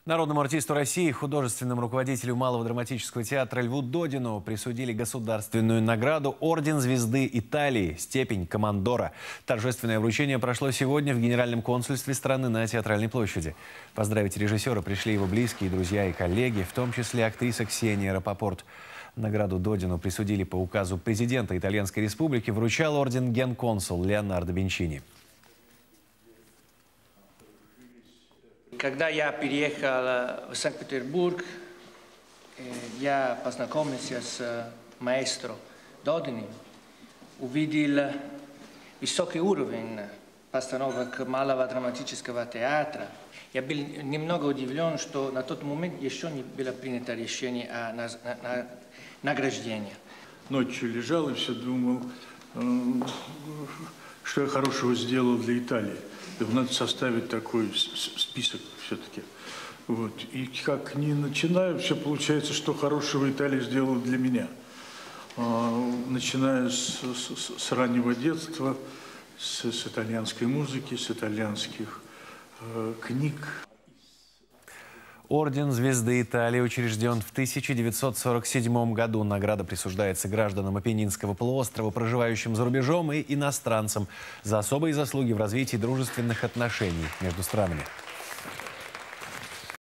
Народному артисту России, художественному руководителю Малого драматического театра Льву Додину присудили государственную награду «Орден Звезды Италии», степень командора. Торжественное вручение прошло сегодня в Генеральном консульстве страны на Театральной площади. Поздравить режиссера пришли его близкие, друзья и коллеги, в том числе актриса Ксения Рапопорт. Награду Додину присудили по указу президента Итальянской Республики, вручал орден генконсул Леонардо Бенчини. Когда я переехал в Санкт-Петербург, я познакомился с маэстро Додиным, увидел высокий уровень постановок Малого драматического театра. Я был немного удивлен, что на тот момент еще не было принято решение о награждении. Ночью лежал и все думал, что я хорошего сделал для Италии. Надо составить такой список все-таки. Вот. И как ни начинаю, все получается, что хорошего Италия сделала для меня. Начиная с раннего детства, с итальянской музыки, с итальянских книг. Орден Звезды Италии учрежден в 1947 году. Награда присуждается гражданам Апеннинского полуострова, проживающим за рубежом, и иностранцам за особые заслуги в развитии дружественных отношений между странами.